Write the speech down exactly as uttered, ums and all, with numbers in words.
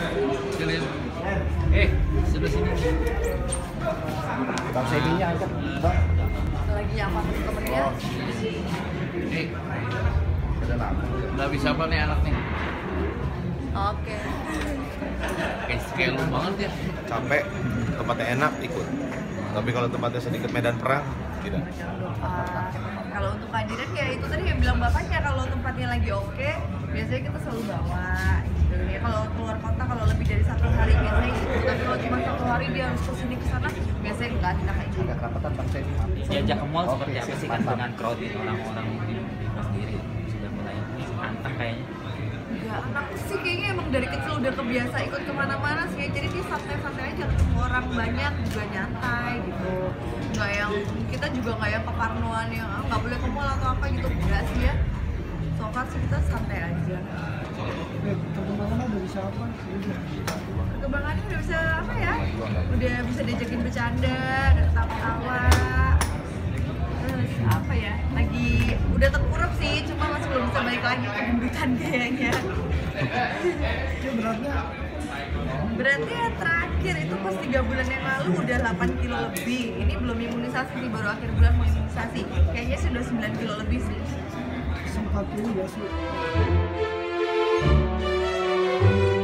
Kalian. Eh, sebelah sini. Bang Sedinya angkat, Bang. Lagi nyapa temennya. Eh, Udah lama. udah bisa apa nih anak nih? Oke. Kayak kayak lu banget ya. Capek, tempatnya enak ikut. Tapi kalau tempatnya sedikit medan perang, tidak. Ah, kalau untuk kehadiran ya itu tadi yang bilang bapaknya, kalau tempatnya lagi oke, biasanya kita selalu bawa gitu. Ya kalau keluar kota kalau lebih dari satu hari biasanya gitu. Tapi kalau cuma satu hari dia harus kesini kesana, biasanya enggak, tidak kayak gitu. Agak kerapatan Bang Sedi. Diajak ke mall Oke, seperti apa sih kan mantap. dengan crowded orang-orang di di kos sendiri sudah mulai anteng kayaknya. Enggak, anakku sih kayaknya emang dari kecil udah kebiasa ikut kemana-mana sih ya. Jadi dia santai-santai aja, ketemu orang banyak juga nyantai gitu. Nggak yang, kita juga nggak yang keparnoan yang ah, nggak boleh ke mall atau apa gitu, enggak sih ya. So far sih kita santai aja. Perkembangannya udah bisa apa? Perkembangannya udah bisa apa ya? Udah bisa diajakin bercanda, udah ketawa-tawa. Terus apa ya? Lagi udah tengkurap sih, cuma masih belum bisa balik lagi ke gendutan kayaknya. Itu beratnya Berarti ya terakhir itu pas tiga bulan yang lalu udah delapan kilo lebih. Ini belum imunisasi sih, baru akhir bulan mau imunisasi. Kayaknya sudah sembilan kilo lebih sih. sempat ini ya sih.